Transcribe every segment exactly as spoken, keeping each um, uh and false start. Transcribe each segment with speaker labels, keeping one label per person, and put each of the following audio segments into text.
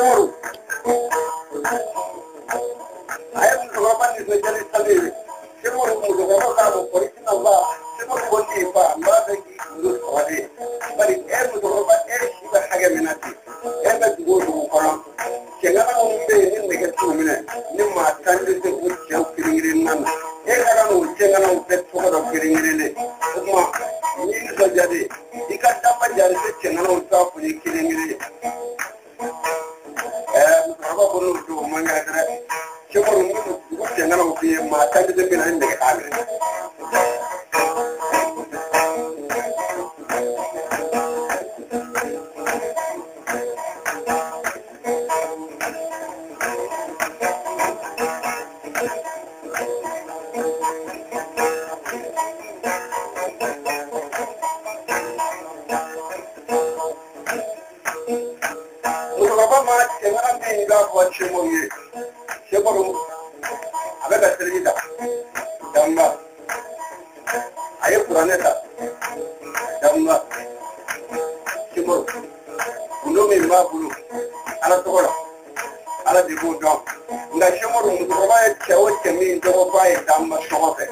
Speaker 1: Shemuru. I am the Roman is the Jelly. Shemuru was the Roman for it in a bar. Shemuru was the bar, mother lose for it. But it ever the Roman air, she was Hagaminati. Ever to go to Koran. Chengana in the get two minutes. Nima Tandy would jump in Nana. Egan would Chengana pet for of getting in it. Means of Jadi. He got up a Jadi Chengana top when he killing it. And probably to Manga. Shemuru Chengana be my Tandy behind the army. Shemuru, Shemuru, I bet I tell you that. Damba, I have Planeta, Damba, Shemuru, Unumi Mabulu, Anatola, Aladibu Dom. Nga Shemuru, provide Chawa Chemi, Dova, Damba, Sohote.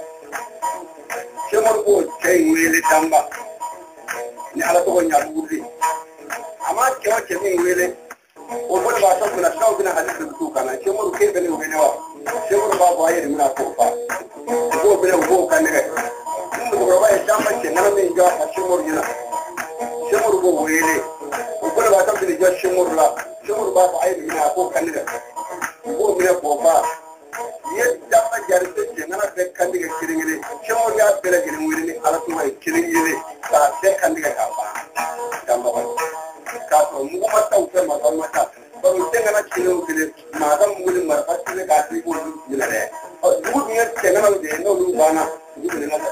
Speaker 1: Shemuru, Chain Willy Damba, Nalatoya Budi. Amat Chawa Chemi Willy. What about something that's not going to have to do? Can I show you keep any way now? Show you about why you're not so far. Go be a walk and get. You provide something and I mean, you have a show you. Show you go away. What about something just show you love? Show you about why you're not so kind of. Go be a papa. Yet, that I get it, and I said, can't get killing it. Show you are better getting with me. I'll do my killing you. That second get up. Kaso mu mata uta mata mata ba utenga na kilo kile mata muli marfa kile kasi ko dilare o du ni tenga na de no lu bana du ni na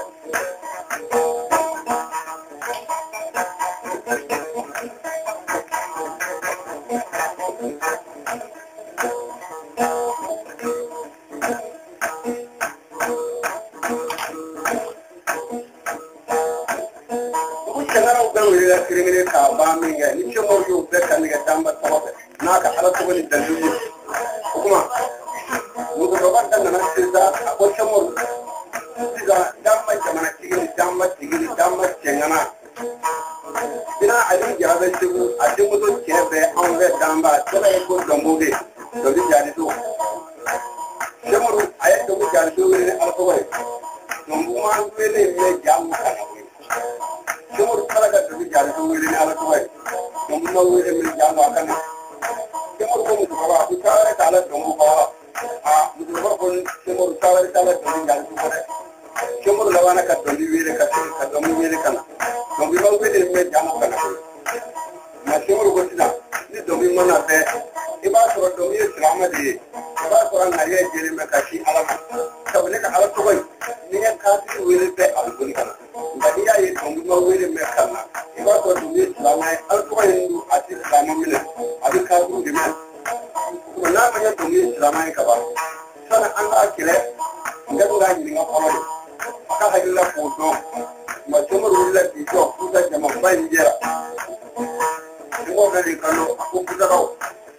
Speaker 1: criminal ka bombing ya ni chomo yo be kan ga tamba tawabe naka ala to ni dalili kuma mu ko ba dan na sida ko chomo sida damma jamana tigini damma tigini damma chengana ina ali jabe tibu adimu to chebe onbe damba tola ko domboge to di jani to chomo ay to ko jani to ni ala to way dombu ma wele me jamu kana Shemuru kala ka tafi jari to wele ni ala to way dum no wele mi jamu akana Shemuru ko mu ko ba ku tare kala dum ko a mu ko ko Shemuru tare kala dum jari to ko Shemuru lawana ka to ni wele ka ka dum wele kana dum no wele mi jamu kana ma Shemuru ko tida ni dum mi mana te iba so dum ye drama de iba so ran na ye jere me ka shi ala to ne ka ala to way ni ya ka ti wele te al ko kana Badi ya yi tunguwa wele me kana iba ko dumi lama alko hindu ati lama mine abi ka du dimi ko na ma ya dumi lama ka ba sana an ga kire ngado ga ni nga kono aka ha illa ko do ma tumuru la ti to ku da jama ban jera ngo ga ni kalo ko ku da ko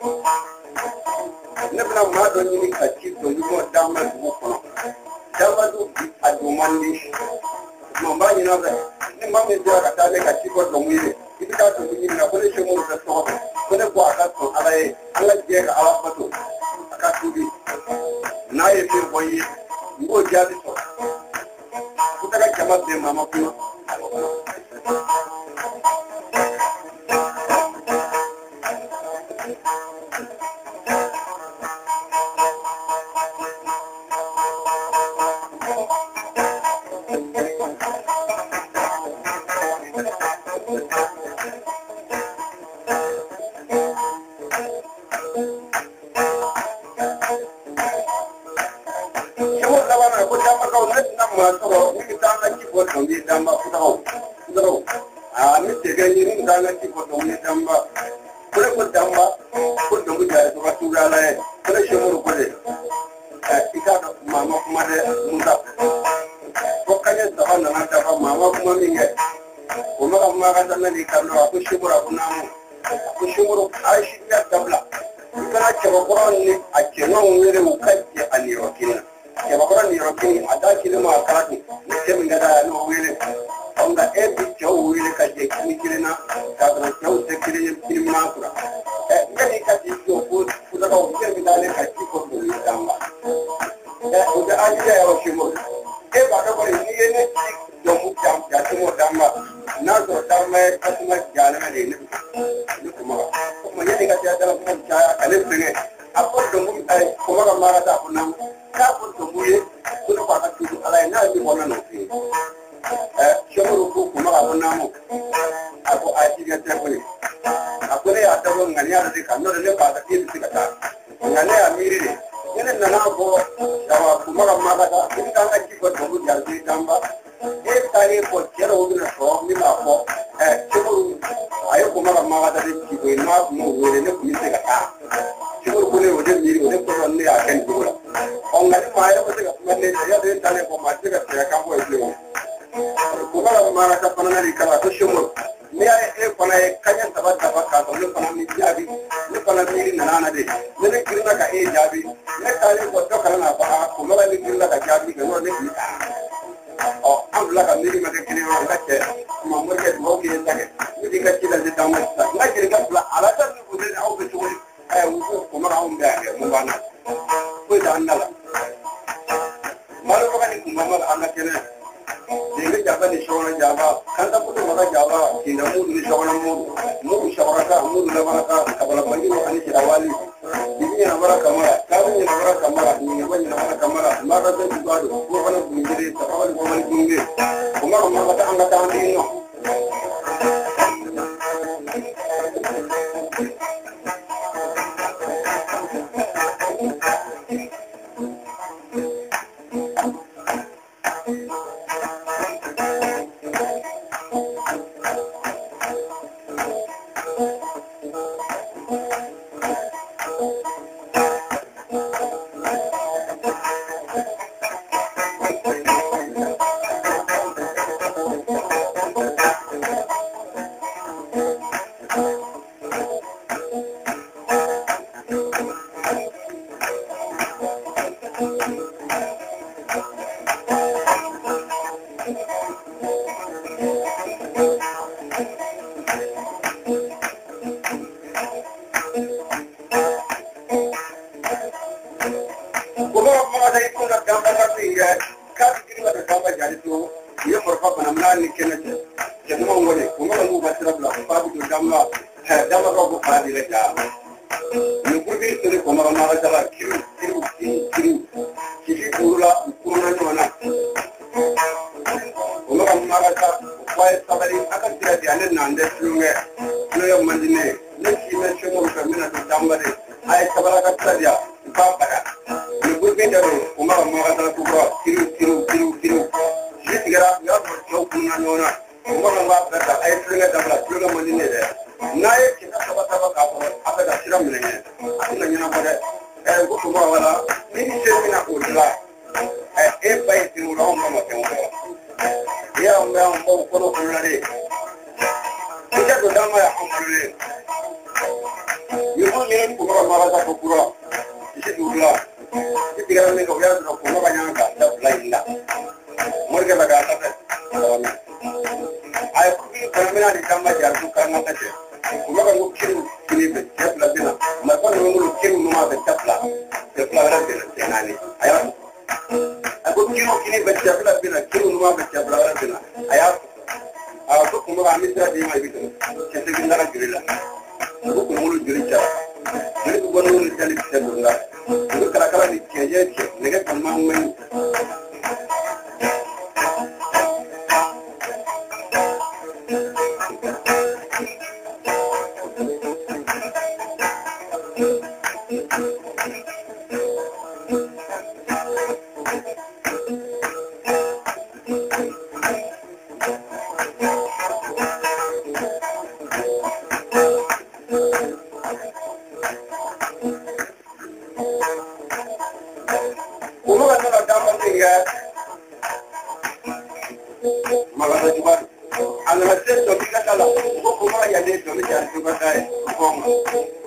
Speaker 1: ne bna ma do ni ka ti to ni mo da ma du ko dama du adumandi Mamba ni na ni mama ndio akataje katika domwile ikika to ni na kole shemo za sote kole kwa akato alaye ala jega ala pato akatubi naye pe boyi ngo jadi to kutaka chama de mama pio Kushimura kunamu, kushimuru aishi ya dabla. na kebakoroni akeno wele ukati anirokina kebakoroni rokini adakile ma karati nitemi ngada no wele onga ebi cho wele kaje kimikirina kadra cho sekire kimmakura eh ngani kati yo ko kudaka ukemi dale kati ko damba eh uda aje ya roshimo e ba da bari ni yene yo mu jam ya timo damba na zo damba kasuma jana ne ne kuma kuma yene kati ya dala kuma cha ale bringe apo dongu ai kuma ga mara ta kunam ka ko dongu ye ko ko ka tu ala na ni bona no fi eh shomo ko kuma ga kunam apo aji ga ta ko ni apo ne ata ko ngani ya de kan no le ba ta ti ti ka ta ngani ya miri ne yene na na ko dawa kuma ga mara ta ni ka ka ki ko dongu ya ji damba e tare ko kero na so ni ma ko eh shomo ayo kuma ga mara ta ki ko na mo wele ne ku ni ka ta Cuma boleh udah miri udah perlu ni akan dulu. Orang lain mahal pun tak mana dia dia tanya kau macam apa saya kamu itu. Bukan mana kau pernah ni kalau tu semua. Ni ada eh pernah kanya sahabat sahabat kau ni pernah ni jadi ni pernah miri nana deh. Ni kira nak eh jadi. Ni kali kau tu kerana apa? Kau malah ni kira nak jadi kalau ni kita. Oh, ambil kan miri macam kini orang kata. Mampu ke dua kiri tak. Jadi kecil dari tamat. Nak kira kan alasan ni boleh awak betul. Eh, untuk kumara umda ya, mubana. Kau dah anda lah. Malu kau ni kumara anak kena. Jadi jaga ni seorang jaga. Kan tak pun mara jaga. Tidak mud ni seorang mud. Mud seorang kah, mud lepas kah. Kepala pagi ni ani sirawali. Ini yang mara kamera. Kau ni mara kamera. Ini apa ni mara kamera. Mara tu juga ada. Kau mana menjadi seorang kau mana tinggi. Kumara mara tak angkat tangan ini.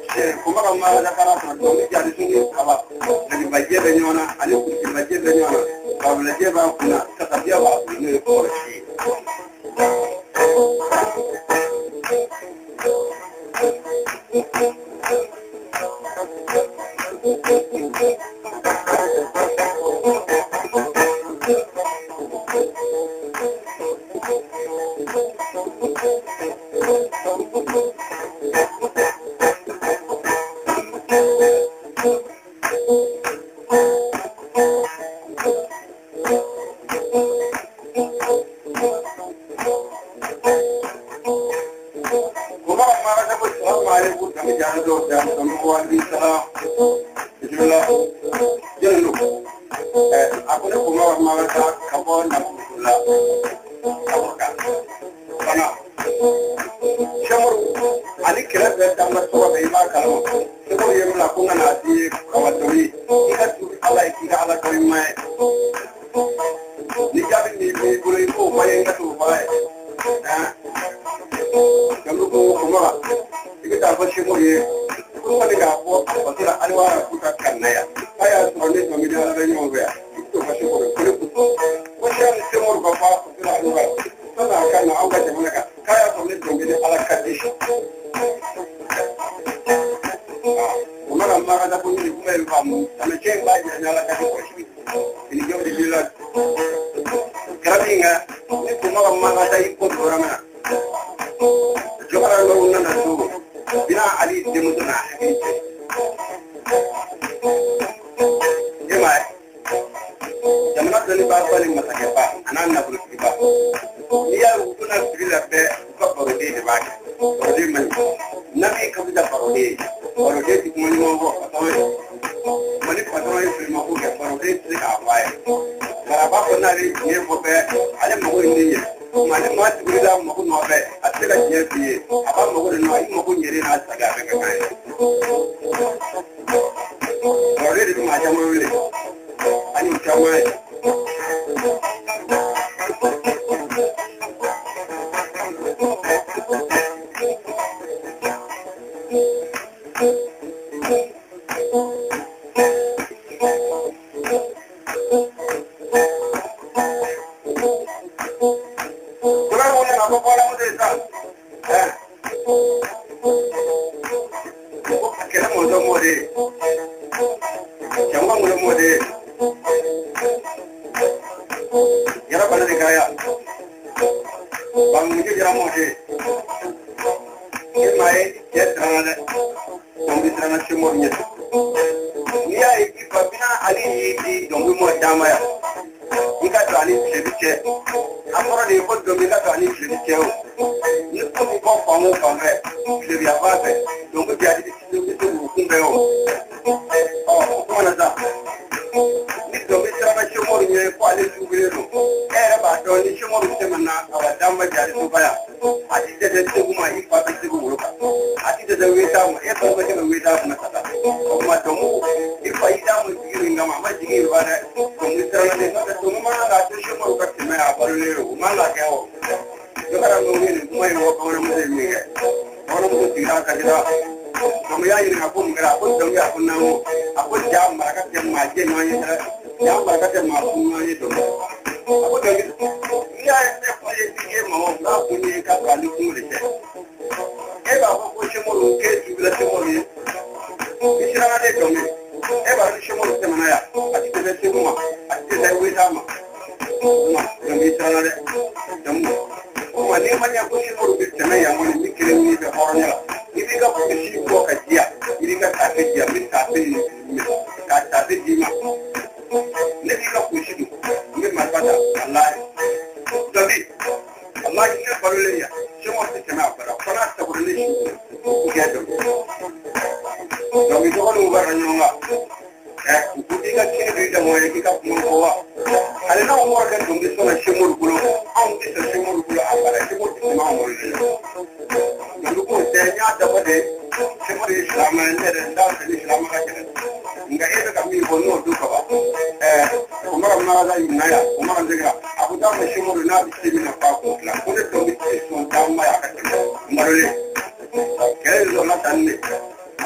Speaker 1: kuma kan ma da kana to to ya da sun ka ba daga baje da nyona ali ku ki baje da nyona ba la je ba kuna ta tafiya ba ne ko shi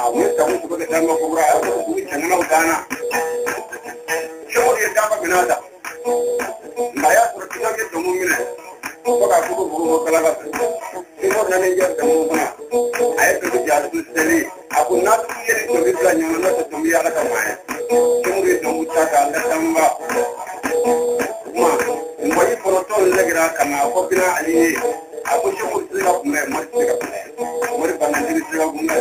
Speaker 1: wani ta mutu baka dama kubra a wani kuma can nan gana shawar ya dafa minata ma ya kura tuna ke da mun mine ko ka ko ko kala ba sai ko nan ya da mun bana ai ka ji asu sele aku na su ke da bi plan yana na ta tumbi ala ka mai shawar ya da mu ta ka da tamba ma mo yi ko to le gira kana ko bina ali aku shawar su ga kuma mai su ga kuma mo ba nan ji su ga kuma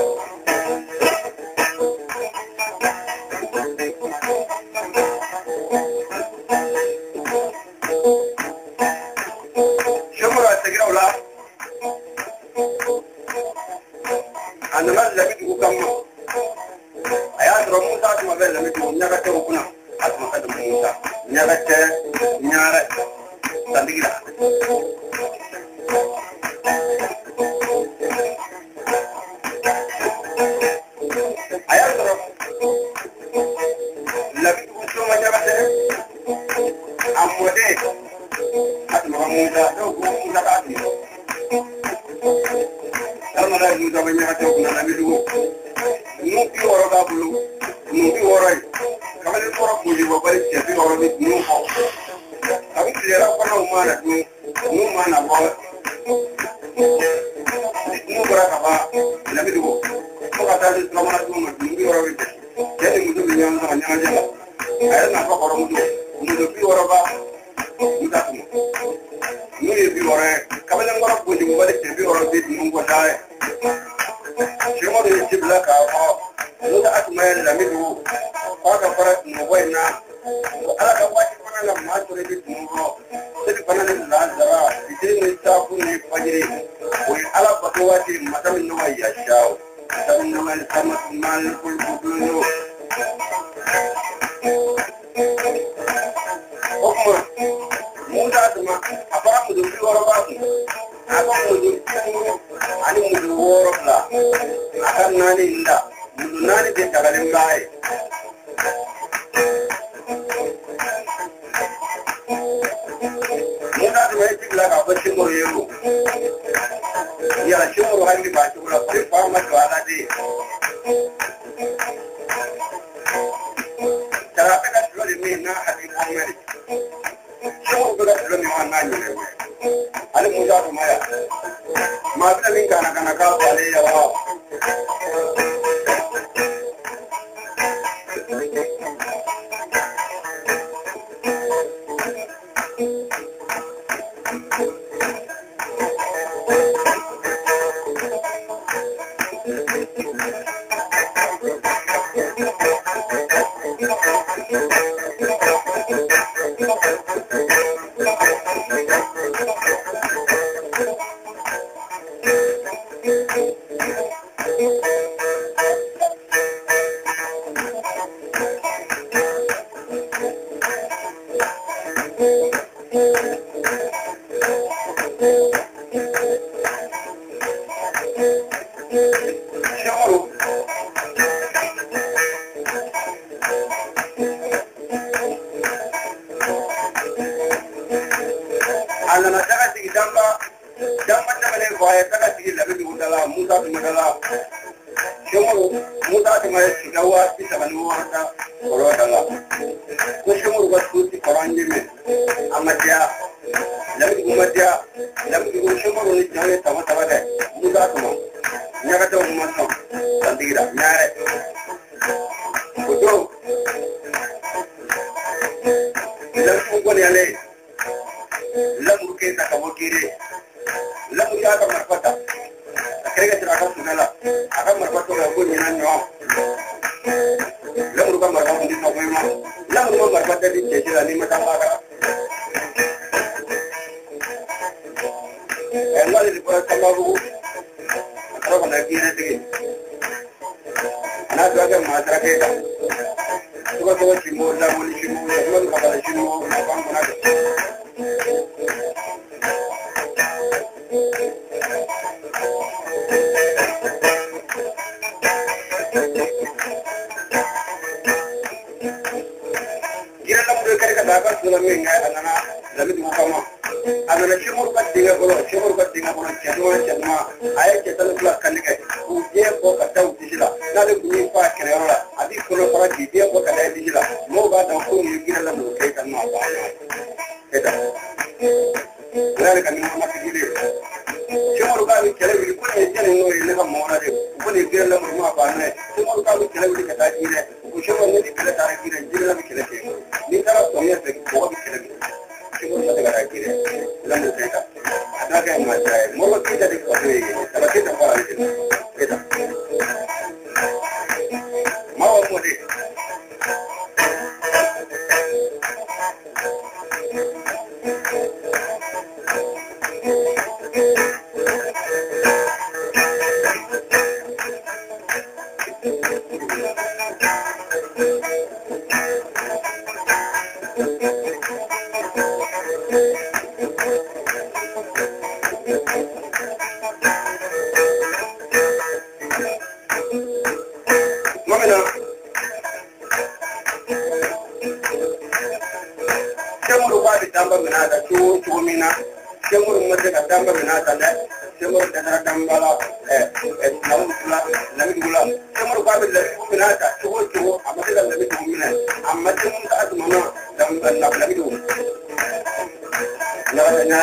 Speaker 2: adana shimur ka dinga bolo shimur ka dinga bolo chadwa chadma ay ke tan kula kan ke u je ko ka taw
Speaker 1: digila na de ni fa kere ora adi kono fara di dia ko kada digila mo ba da ko ni gira la mo kai kan ma ba eta ngare kan ma ma digile chemoro ka ni kere wi ko ni jene no ile ka mo na de ko ni gira la mo ma ba ne chemoro ka ni kere wi ka ta dire ko chemoro ni kere ta dire gira la kere ke ni tara to ye se ko bi kere chemoro ka ta dire la mo kai ka ada ka ma ta mo ko ti da de ko ni ta ke ta para ni eta ma wa mo de damba minata le semor da dambala eh eh namula namidula semor ba le minata chuo chuo amade da namidu mina amade mun ka azmana dam namidu na na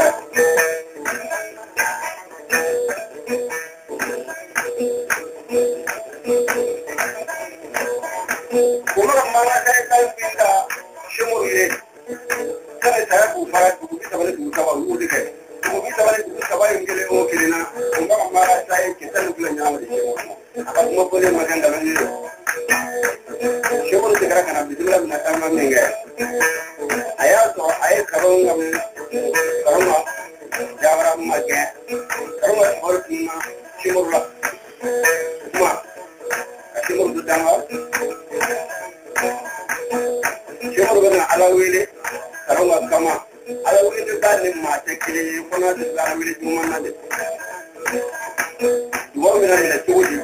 Speaker 1: kuma mama kai kai pinda semor ye kana ta ku fara ku ta bale ku ta wa u de kai Mungkin sabari sabari ngele o kirina ngba mara sai kitan kula nyama de apa mo boleh makan dalam ni shebolo tegara kana bismillah na tama menga aya to ay karong ngam karong jawara magge karong hol kuma shimurla kuma shimur dudama shimur gana ala wele karong kama ala wele dani ma tekile kona de ala wele mumma na de wo mina ne tuji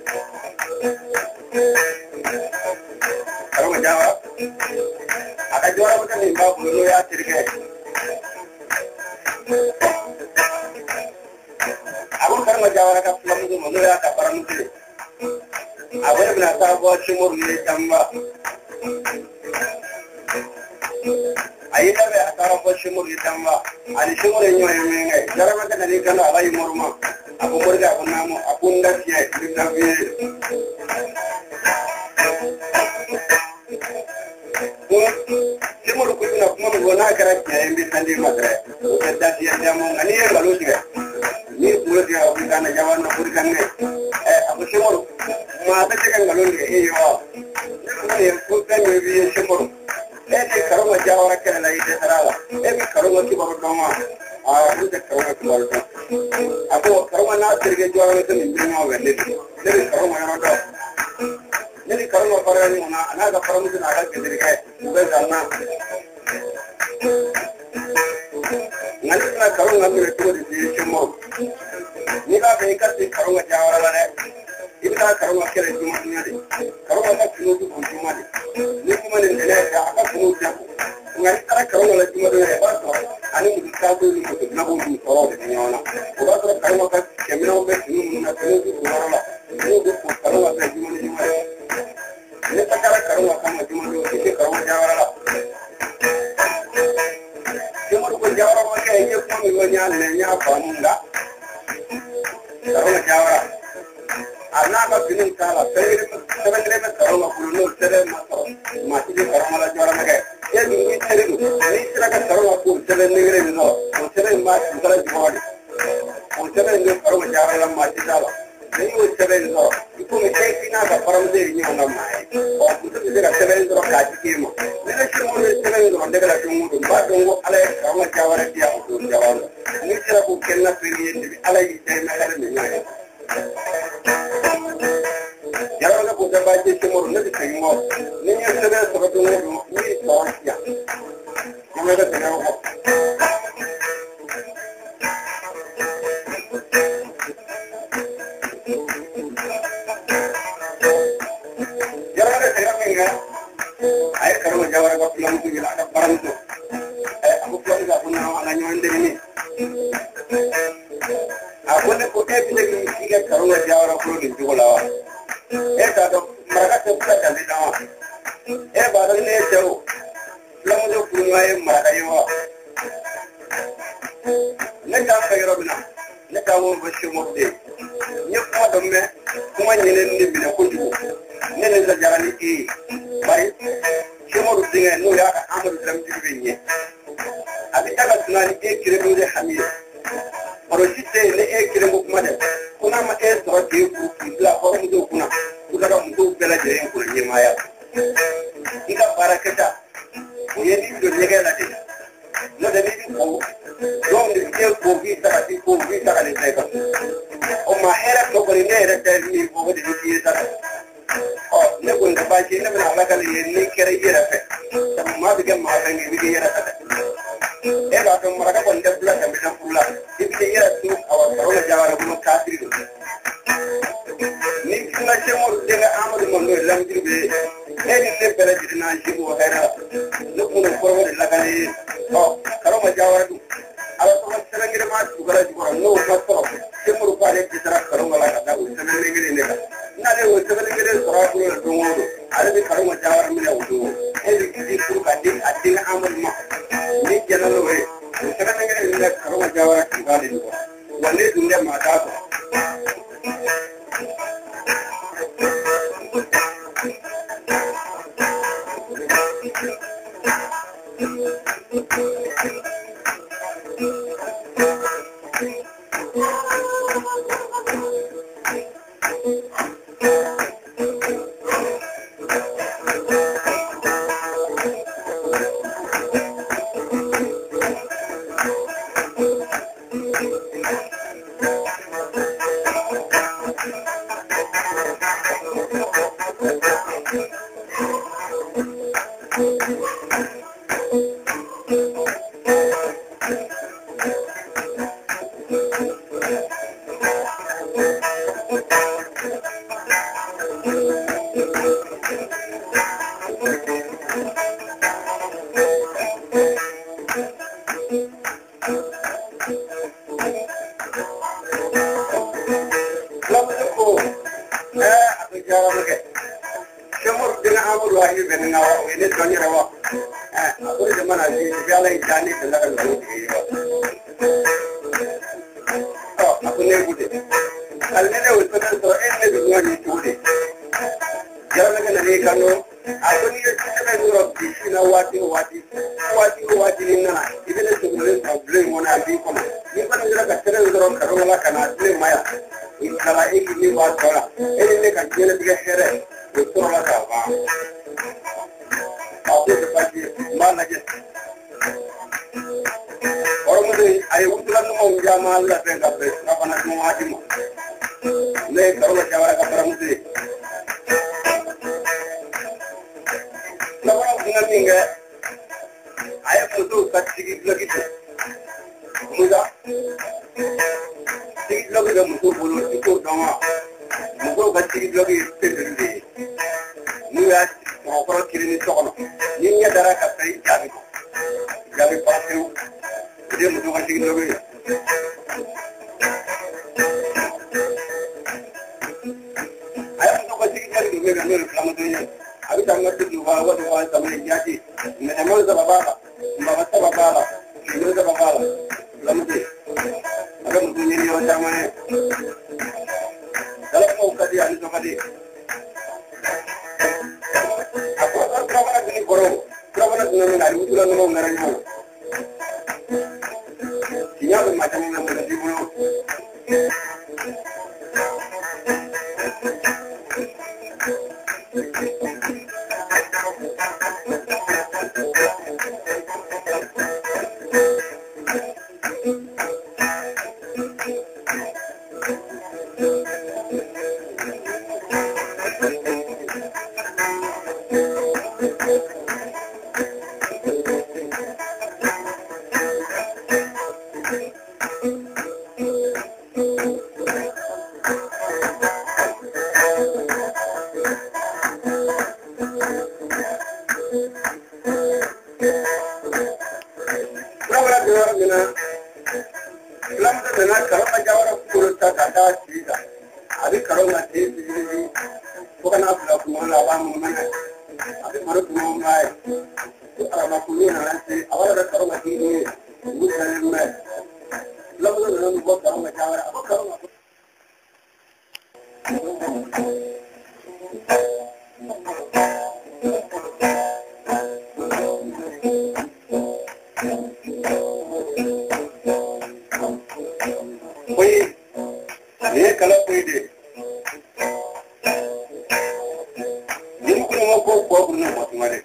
Speaker 1: karong jawa aka jawara bukan ni ba bulo ya tirke abun karong jawara ka flamu do mo ya ka paramu tile abun bina ta bo shimur ni tamba ayida be atara ko shimur itamba ali shimur enyo yemenga jarama kana ni kana abai morma abu morga kunamo akunda siya kitabe shimur ko ina kuma mo na kara kiya embe sandi makre o bedda siya jamo ngani e balo siga ni kulo dia o kana jawan no kuri kanne eh abu shimur ma ta kan galonde e yo ni ko kan me bi shimur ese karoma jawara kana la ide tarawa ebe karoma ki baro doma a ide karoma ki baro doma apo karoma na terge jawara to ni binyo wende ne karoma yana do ne karoma parani na na ga karoma na ga ke dirge ube zanna ngani na karoma mi to di chimo ni ga be ka ti karoma jawara la ne ibta karoma kere juma ni de karoma na kinu du juma de ni kuma ne ne ya aka kunu da ngari tara karoma la juma de ba to ani mu ka ko ni ko na ko ni ko de ni ona ko ba to karoma ka kemino be ni na kinu du wala la ni du ko karoma ka juma ni juma ne ta kara karoma ka ma juma do ke karoma jawara la juma ko jawara ma ke ye ko mi wonya ne nya fa munda karoma jawara Anaka binin kala, sering sering sering karoma kulo, sering masuk masih di karoma la juara mereka. Ya ini sering, ini sering karoma kulo, sering negeri itu, sering masih sering juara. Sering ini karoma juara la masih jala. Ini sering itu, itu mesti kita ada param diri ni orang mai. Oh, itu kita sering itu kaji kemo. Ini semua sering itu orang dekat jumur, baru alai karoma juara dia itu juara. Ini sering bukan nak pilih ini, alai saya nak ada ni. Jangan aku dapat cemur nanti cemur. Ni yang saya sebetulnya ni bahaya. Mana tengok. Jangan ada tengok enggak. Air kalau jawab aku pulang tu bila ada barang tu. Eh aku pulang tak pun nak nak nyuandin ini. Aku nak kau eh bila kita kalau jawab aku ni juga lawa. e ka do mara ka pula dan da e ba do ne jaru lamu do kuma e mara yo ne ka ka yoro bina ne ka mo ba shi mo de ne kuma do me kuma ne ne bi ne ko ju ne ne da jarani e bari shi mo dinga no ya ka amadu dam jibe nye abi taga tunani e kire do de hamiye Orosite ne e kire mo kuma de kuna ma e so ke ku ibla ko mu do kuna kuda ga mu do bela je en ko ye maya ika barakata ye ni do ne ga la de no de ni ko do ni ke ko vi ta ti ko vi ta le ta o ma era ko ko ne era ta ni ko de ni ta o ne ko nda ba je ne na la ka le ni kere ye ra fe ma bi ga ma ta ni bi ye ra ta e ba ko mara ka ko nda bla ta bi na pula ibi ye ra tu awa ko la jawara ko ka tri do ni kina che mo de ga amadu mo no lam dirbe e ni ne bela ji na ji mo era no ko no ko de la ka le o karo ma jawara du ala to ma sere ngire ma du gara ji ko no ma to che mo ko ale ji tara karo ma la ka da u sere ngire ne ka na le o sere ngire so ra ko do mo do ala bi karo ma jawara mi na u do e ni ki ku ka din adin amadu ma ni jana lo e sere ngire ne karo ma jawara ki ga le ko wanne dunde ma ta ko kana fila kuma la ba mu mana abi maro kuma mai ara ku ni na sai awara karo ma ti ni gudan mai lamu da nan ko karo ma jawara ko karo ma koi ye kala koi de yin kuma ko ko burna ko mare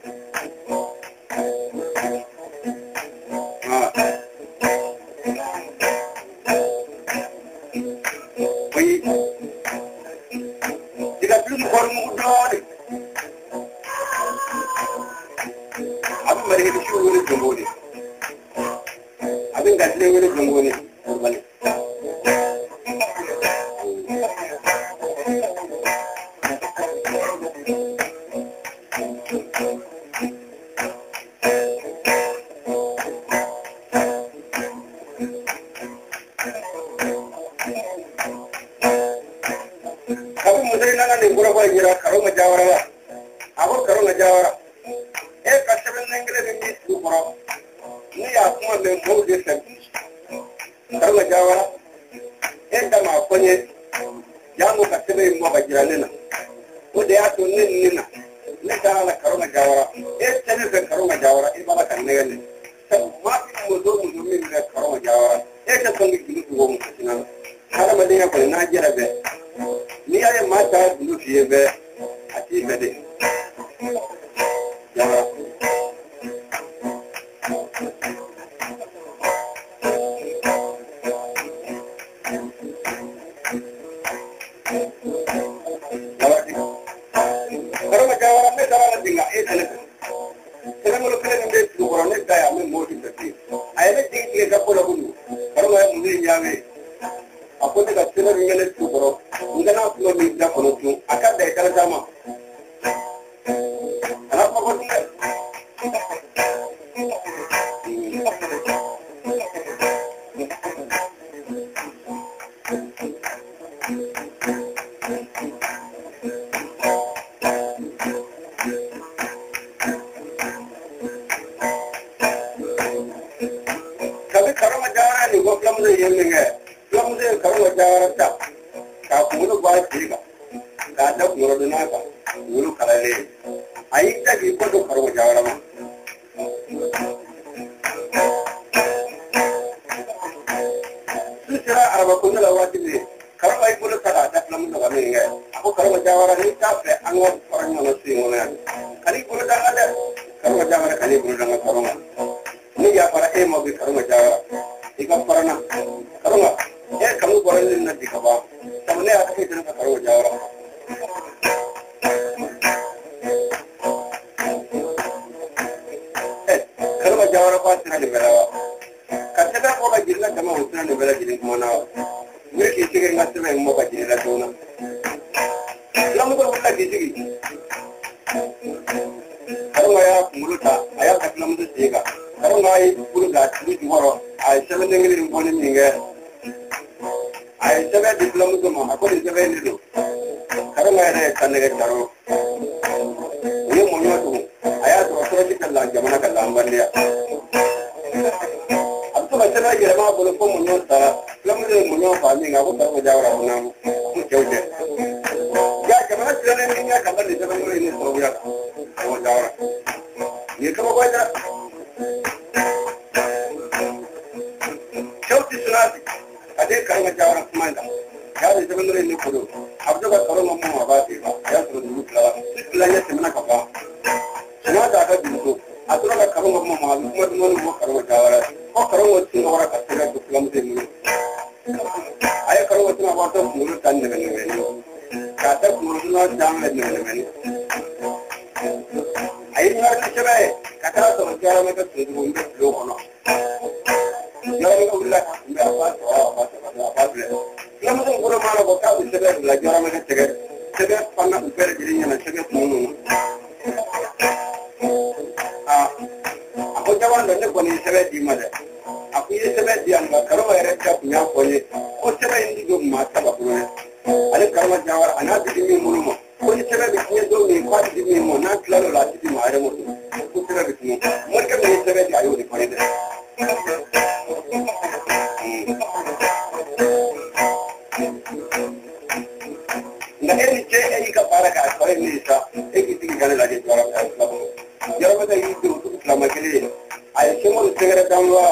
Speaker 1: ah koi diga plus ko mu dole abu mare da shi wani jumbo ne abin galle wani jumbo ne bale kamu mudai nana ni gura ba gira karo ma jawara ba abo karo ma jawara e kashaben nengre ni su gura ni ya kuma le mo de sen karo ma jawara e da ma konye ya mo kashabe mo ba gira nena o de ya to ni nena ni da la karo ma jawara e tane se karo ma jawara e ba kan ne ne ma mo do mo do min le karo ma jawara e ta ko ni ni ko mo kasina kala ma de ya ko na jira be ni ay mata dulu fiye be ati bede ya karo ma jawara me dara dinga e tele tele mo kele nde du ko ne da ya me mo ti tati ay be dinga ga ko la bulu karo ma mu ni nyame aku tidak tidak ingin itu bro, enggak nak lo minta konotu, akan dah kalau sama. Kenapa kau tidak? Tapi kalau macam mana ni, gua belum ada yang dengar. Belum saya kalau jawara tak, kalau mulu baik juga, kada mulu dina ka, mulu kalale, aik tak ikut tu kalau jawara mah. Susah araba pun dah lawat ini, kalau baik mulu kada tak belum dah kami ingat. Aku kalau jawara ni tak le, angkat orang mana sih mana. Kali mulu dah ada, kalau jawara kali mulu dah nggak korong. Ini ya para emo bi kalau jawara, ikut pernah, kalau nggak. Eh kamu boleh nanti kabar. Sebenarnya aku itu nak taruh jawara. Eh kalau jawara pasti nak dibela. Kata aku lagi jelas sama hutan dibela jadi kemana? Mereka sih nggak semua mau kaji jelas tu na. Lalu kalau lagi sih. Kalau ayah mulut tak, ayah tak lalu tu sih kan. Kalau ayah mulut tak, mulut juara. Ayah sebenarnya ni boleh ni kan. Ay sabe diploma ko mo ako di sabe ni do karo ngare kanne karo yo mo yo to aya to so ti kala jamana kala ambandiya abto bachana gira ma bolo ko mo yo ta lamu de mo yo fa mi ngabo karo jawara mo na mo kewde ya jamana tilane ni nga kala ni sabe mo ni so ya ko jawara ni ko ko ja kewti sunati ade karo jawara kumanda ya de sebenarnya ini kudu abdo ka karo mo mo abati ba ya to du kala kala ya semana ka ba sana da ka du atro ka karo mo mo ma mo mo mo karo jawara ko karo mo tin wara ka tira du kala mo de mu ay karo mo tin ba to mu tan ne ne ne ka ta mu no jam ne ne ne ay ni ka chebe ka ta to jara me ka tu du do kono ya ko ulla me apa apa apa lamu ko gura mala ko ka bi sebe la jara me ka tege sebe panna upere jiri nyana sebe mono ah ako jawan do ne ko ni sebe di made aku ye sebe di an ba karo ere ka nya ko ye ko sebe indi do ma ta ba ko ale karo jawara ana di mi mono mo ko ni sebe fadi di mo na claro la ti ma re mo ku tira di mo mo ka me se be di ayo di fare de na e ni che e ka para ka fare ni sa e ki ti gane la di para ka la mo yo ba da yi du tu la ma kele ay se mo se gara damwa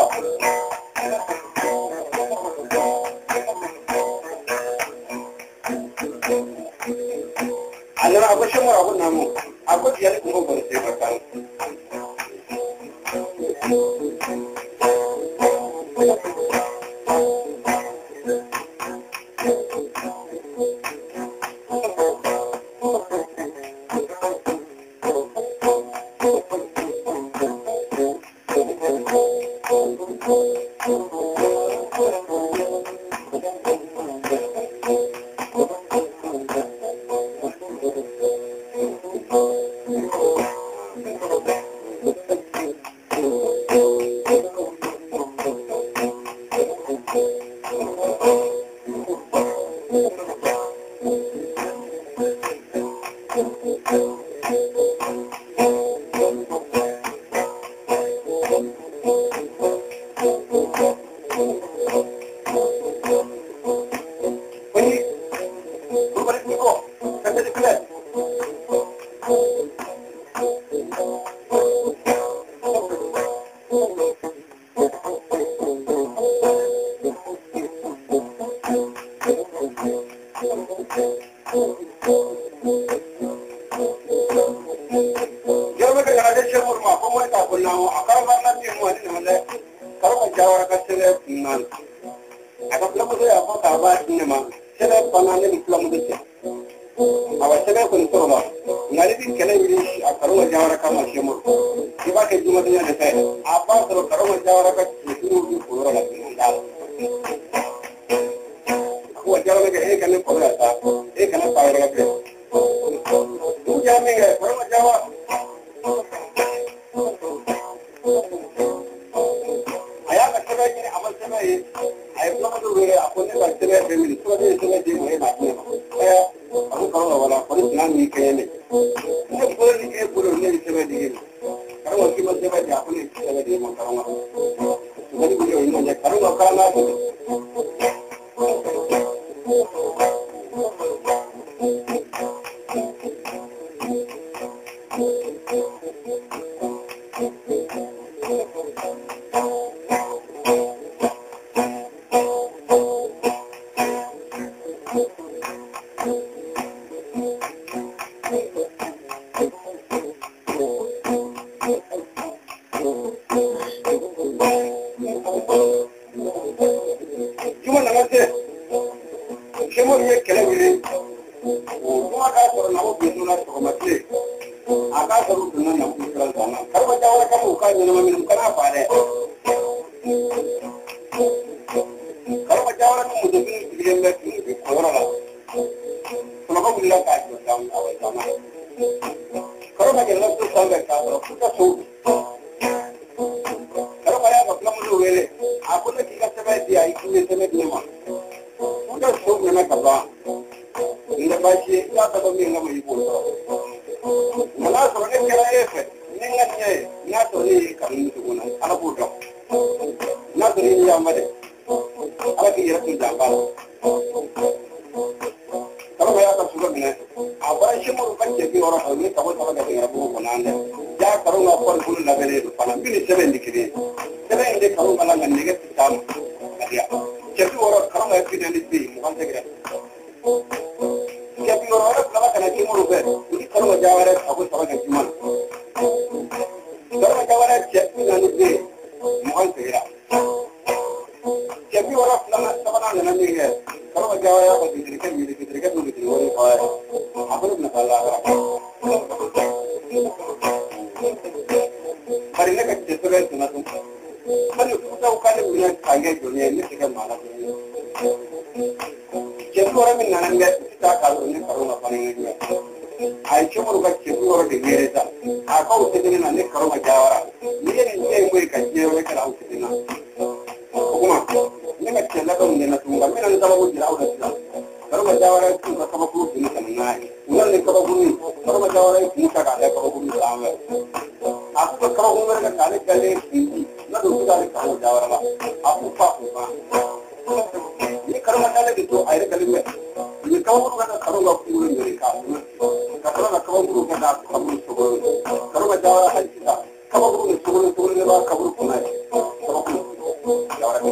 Speaker 1: allora a questo modo con namo a questo ya con con se fa tan ni kaba gumi karma jawara ki ka ka kaba gumi samme aku kaba gumi ka kale kale na do ka ka jawara la aku pa pa ni karma kale ki to ayre kale me ni kaba gumi ka karma ku ni ka ka karma kaba gumi ka ka kaba gumi so karma jawara ha kita kaba gumi so so ni ba kaba gumi na kaba gumi jawara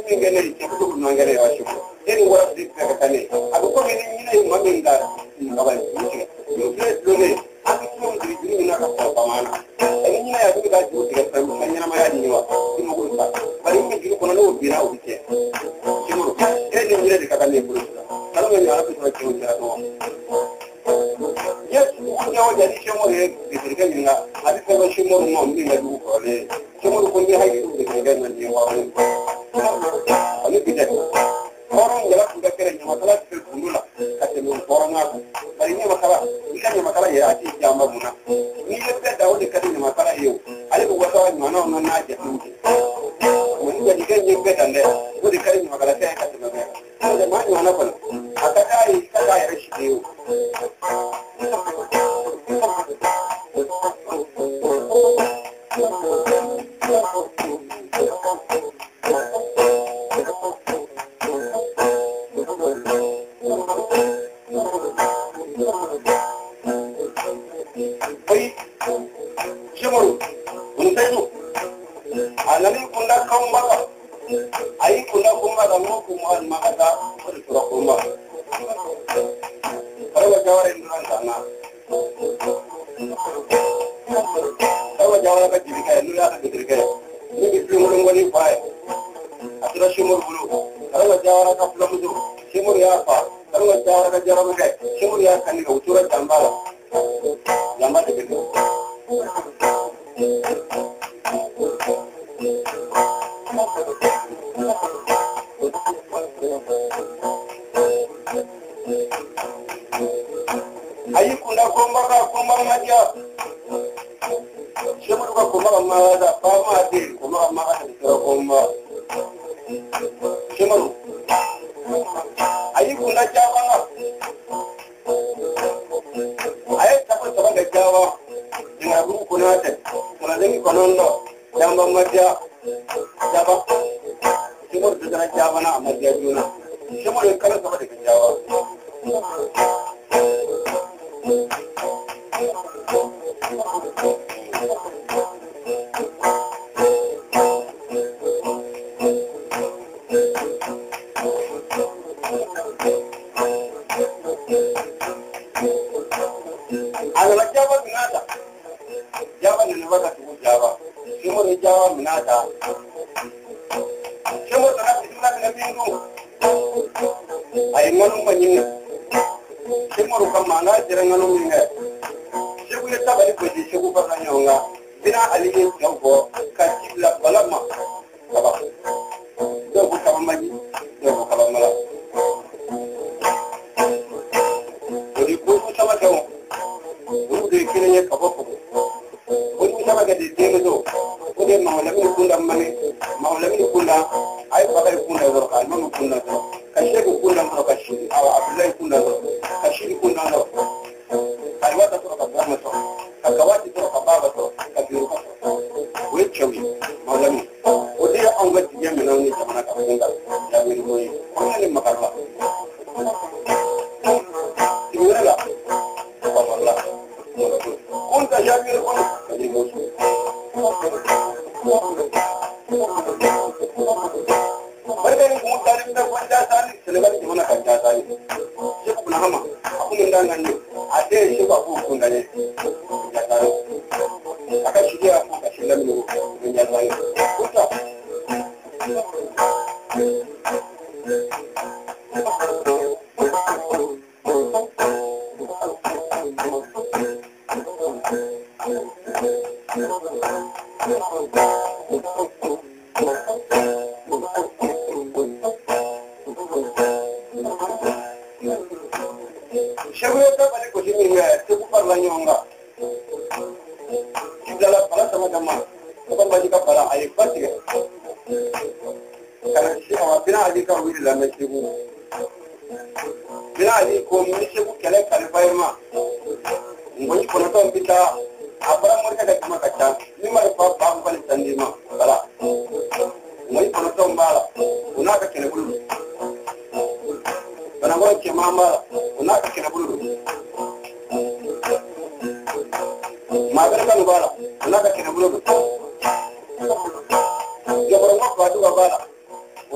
Speaker 1: ngene ci ko no ngene wa ci en wara di ka tane abu ko ngene ni ne ma min da ni ka ba ni yo fle lo ne ak ko ndi ni na ka ko mana en ni na ya ko da ju ti ka ma ni na ma ya ni wa ni mo ko ba bari ni ji ko no bi na o bi ke ci mo e ni ni de ka tane ko kala ngene ala ko ci o ja no yes ko nyawo jadi ci mo re bi ka ni na abi ko ci mo mo mi na du ko le ci mo ko ni hay du de ka ni wa ani bi de orang jalan sudah keren masalah terbunuh kata mun orang aku bari ni masalah ikan masalah ya ati jamba muna ni lebih tahu dekat ni masalah yo ale ko wasa ni mana on na je tunji mun jadi kan je be dan le ko dekat ni masalah saya kata be ada mana mana pun aka kai kata ya shi yo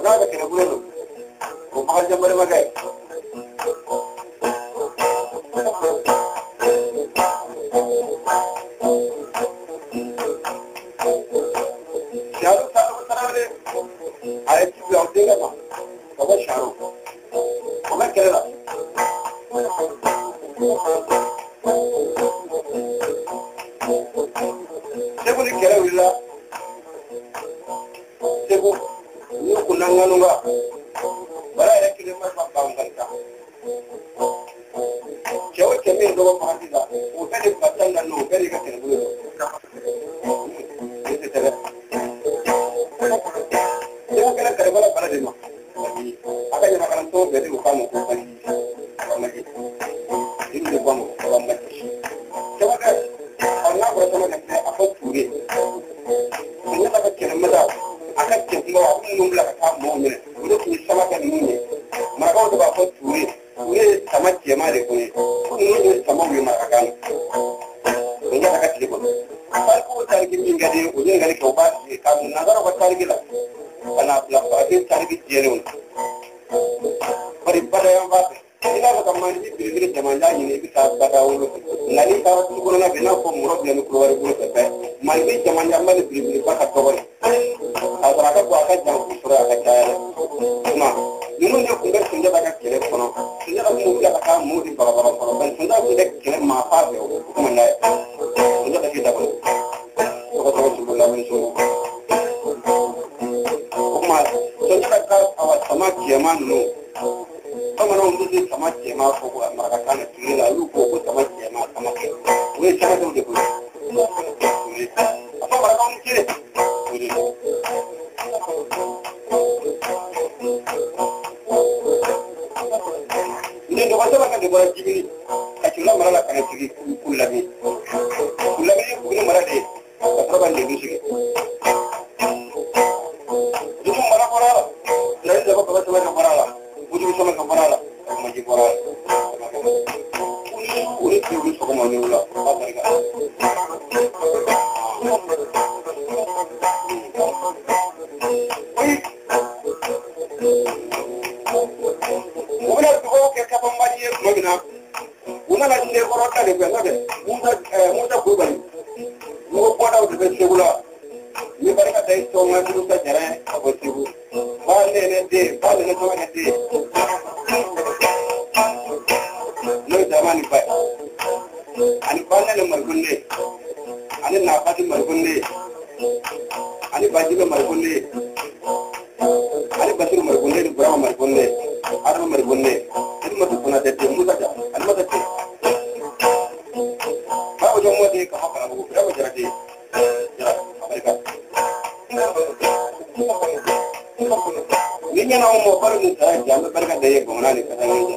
Speaker 1: udah ada kena bulan ko bakal jambare magay sharu sanu tarale ay ci biaw dinga ma ko sharu ko ma kera Sebu ni kera wila Sebu ni kunanga nunga bara ya kile ma pa pa nganta Jawa keme ndo ba hadiza o tele patanga no beri ka kene bulo Ese tele Sebu kera kare bala bala dema aka yana kan to beri ko kamo ko bari amagi ini ko mo ko amagi Sebu ka ana ko sama ka afa turi ni ka kene mada aka kene mo mun la ka mo ne ko ni sama ka ni ne ma ko ba fa turi ne sama ke ma de ko ne ko ni sama wi ma ka ni ya ka kene ko fa ko ta ki min ga de o ne ga ko ba ka na ga ko ta ki la ana la ba ke ta ki je ne bari pada yang ba ila ko kamani bi bi jamanja ni ne bi ta ba da wo ngani ta ko ko na bi na ko mo ro bi ko wari ko ta mai bi jamanja ma ni bi bi ba ka to ko azara ka ko aka jang ku sura ka ta ma ni mo ne ko ga sunja ba ka kire ko no sunja ko mo ga ka mo di ba ba ba ba sunja ko de kire ma pa be ko mo na sunja ka kita ko ko to ko su la mi so ko ma sunja ka awa sama kiyama no kama na mbuzi sama kiyama ko ko ma ka kana kire la lu ko ko sama kiyama sama ke we sama do de ko apa ba ka ni kire ini ndo wajaba kan dibuat jibini akila marala kan jigi kullabi kullabi kuno marade atraban de musiki jumu mara marala dari jaba baba sama marala uju sama marala maji marala uni uni uni ko mo nyula abarika Una ko ke ka pambaji magina una la inde ko rota de ngade muta muta ko bari mo ko daw de segula ni barka dai to ma du ta jara ko sibu ba ne ne de ba ne to ne de no zamani ba ani ba ne margunne ani na fati margunne ani baji be margunne ani basiru margunne ni brahma margunne arma margunne ani matu kuna de muta ja ani mata te ba o jomo de ka ha ko ra ko jara de jara amerika ni nyana mo par ni ta ja me barka de ko na ni ka ni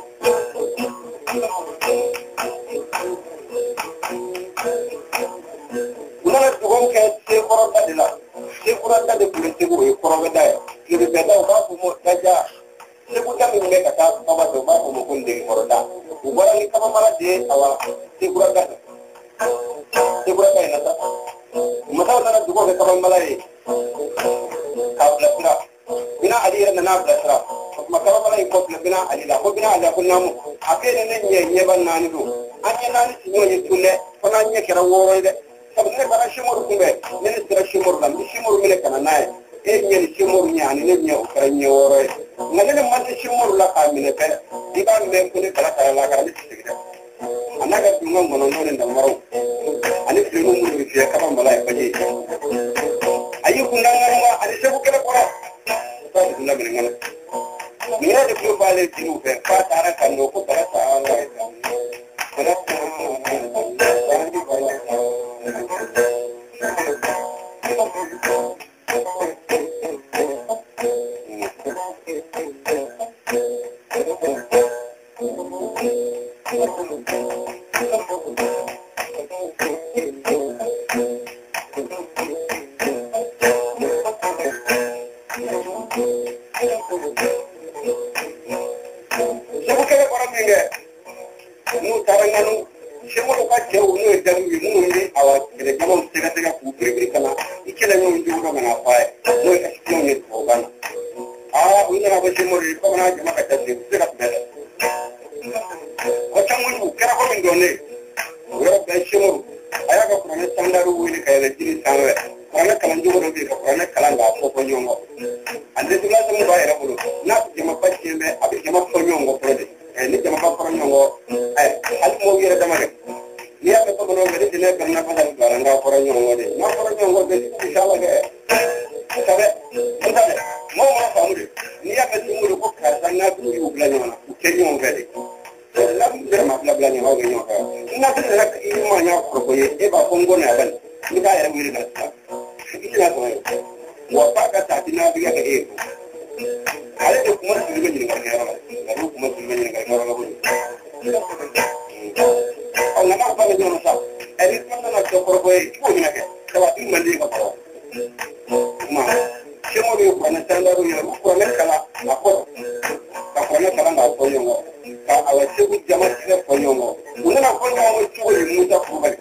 Speaker 1: una ko ke se ko ra de la se ko ra de ko se ko ko ra da ki be da ba ko mo ta ja se ko ta mi me ka ta ba ba ba ko mo ko de ko ra da u bara ni ka mara de awa se ko ra da se ko ra ka na ta mata na du ko ka ba mala e ka bla bla bina ali na na bla bla maka ba mala e ko bla bina ali la ko bina ali ko namu akene ne nye nye ban na ni do anya na ni tinyo ni tulle ko na nye kera woro de sabne bara shimor kumbe ne ni sira shimor lam shimor mele kana nae e nye ni shimor nya ni ne nye o kara nye woro e ngale ne man shimor la ka mine pe di ba me ko ne kala kala la kala ni tigida anaga dunga ngono no ne ndamaro ani filu mu ni fiya ka ba mala e baje ayu kunanga ma ani sebu kala ko ba dunga mine ngala mira de ko bale tinu fe pa tara kan no ko para ta ala para ta na ba shi muri ko na jama ka tafi sai ka bela ko can mun kira ko min donne wala ba shi muri aya ka kuma standard wuri kai da jini sanwe kana kalan jugo do bi ka kana kalan ga ko ko nyongo ande dula tamu ba era bulu na jama pa shi me abi jama ko nyongo prode e ni jama ko nyongo ay al mo yere dama rek ni ya ko no ngade dine kan na fa dal garanga ko nyongo de na ko nyongo be inshallah ge sabe sabe mo mo fa mu de ni ya ka tumu ko ka sanna ku yu bla nyona ke nyongo de la bla bla bla nyongo ge nyongo ina ta rek i mo nya ko ko e ba ko ngona ban ni ka yere wiri ga ta ina ko wa pa ka ta dina biya ga e ale ko kuma su ga ni ga ne ra ga ko kuma su ga ni ga ne ra ga bu au na ma ba ga nyona sa e ni ko na ko ko e ko ni ga ta wa in mandi ga ko ma ke mo ri ko na tanda ru ya ko na kala na ko ka ko na kala na ko nyongo ka awa se ku jama ti ko nyongo una na ko nyongo ti ko ni mu ta ko ba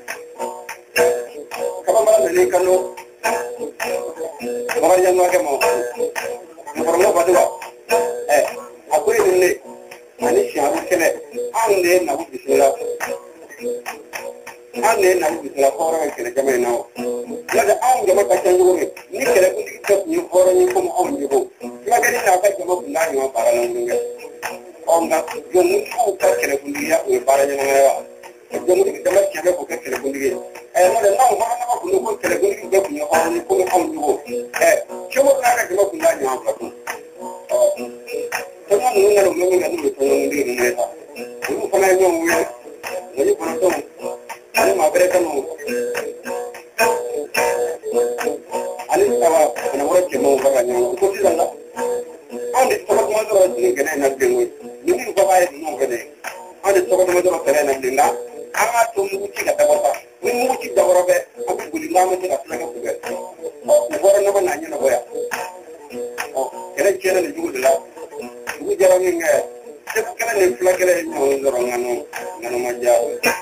Speaker 1: ka ba ma ne ka no ba ya no ga mo ko no ba do eh akwai ne ani shi abu kele an ne na bu bisira an ne na bu bisira ko ra kele jama na la da an jama ka tan yugo ni kele ku ni ko ni ko ra ni ko mo on yugo ma ga ni na ka jama ku na ni ma para na ngi on ga yo mu ko ka kele ku ni ya o para ni na ya yo mu ki jama kele ko kele ku ni eh ma da na ma na ko ko kele ku ni ko ni on ni ko mo on yugo eh ko mo na ka jama ku na ni ma para Tengah mengenal mengenal dulu tolong diri mereka. Dulu pernah nyong wih, jadi pernah tuh, ini mereka mau, ani tawa pernah orang cuma orang nyong, itu sih lah. Ani sekolah cuma tu orang ini kena nak dengar, ini bapak itu mau kena. Ani sekolah cuma tu orang kena nak dengar, amat tu muci kata bapak, ini muci dah orang be, aku boleh lama tu nak selesai juga. Oh, orang nama nanya nak boleh. Oh, kena cina ni juga dah. Ibu jarang ingat. Sekarang ni pula kena ni orang nganu nganu manja.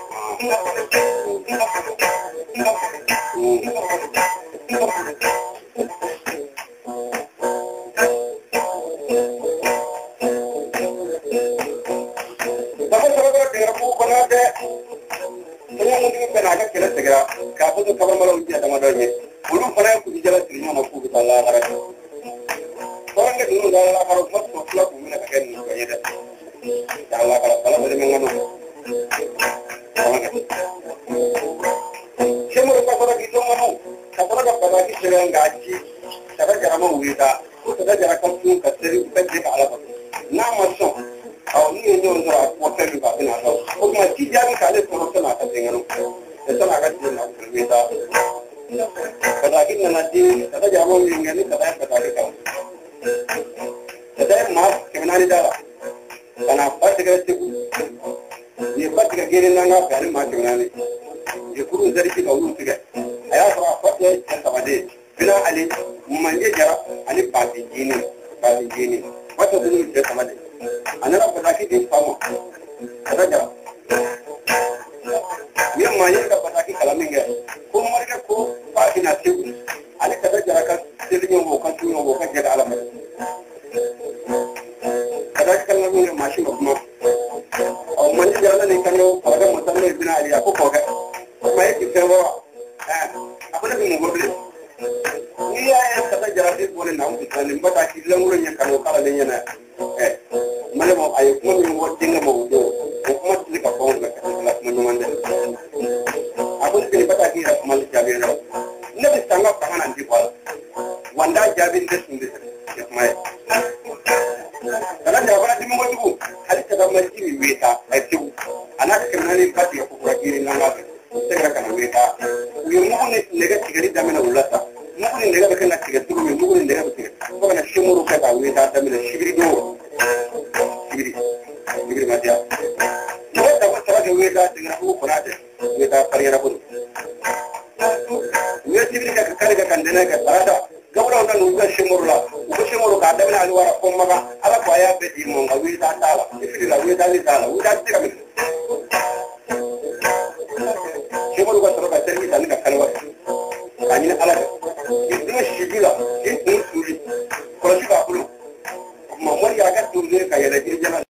Speaker 1: Tapi sahaja dengar aku pernah ada. Saya mungkin pernah ada kira segera. Kapan tu kapan malam dia sama dia. Belum pernah aku bicara serinya mampu kita lah. Orang ni dulu dah kalau mat masuk aku mana kan kaya dah. Kalau kalau kalau boleh menganu. Orang ni. Semua orang pada kita manu. Siapa nak pada kita yang gaji. Siapa cara mau wira. Siapa cara kampung kasih kita jadi ala. Nama so. Awak ni ni orang orang kuat juga ni ada. Orang macam jangan kalau terus nak dengan orang. Itu nak kasi nak wira. Pada kita nanti siapa cara mau dengan ni siapa pada kita. Sedang mas kemenari darah, karena apa segala sesuatu, ni apa segala gini nanga, kali mas kemenari, ni kurus dari kita urus juga. Ayah apa dia sama dia, bila ali manja jara, ali pasti gini, pasti gini, apa dulu dia sama dia. Anak apa lagi dia sama, ada jara. Ni manja kita pasti kalau minggu, kau mereka kau pasti nasi, ali kata jara kan, jadi yang bukan tu yang bukan jadi alam. Kadang kalau ni masih macam, orang mana jalan ni kalau orang macam ni bina dia aku kau kan, saya kita bawa, apa lagi mau beli? Ni ayah kata jalan ni boleh nama kita ni, but aku bilang orang yang kalau kalau ni na, eh, mana mau ayah cuma ni mau tinggal mau tu, cuma ni kapau nak kelas menuman dia. Aku ni pilih pada kita malu jadi ni, ni bersanggap tangan anti bal, wanda jadi ni sendiri, mai. Karena jawaban di minggu itu, hari kita masih di wita, itu anak kemenangan pasti aku kira nama segera kena wita. Yang mungkin negatif dari zaman ulasa, mungkin negatif kena tiga tu, mungkin negatif. Kalau nak semua kata wita, tapi nak sibiri dulu, sibiri, sibiri macam. Jika dapat cara wita dengan aku pernah ada, wita pariara pun. Wita sibiri kat kali kat kandena kat parada. Gawra kan uga shimurla uga shimuru ka da na alwara ko maga ala ko ya be di mo ngawi ta tala ifiri la wi ta ni tala uga tira mi shimuru ka tro ka termi tan ka kalwa ani ala ni shibila ni ni suri ko shi ka bulu ma mori aga turne ka yala jirjana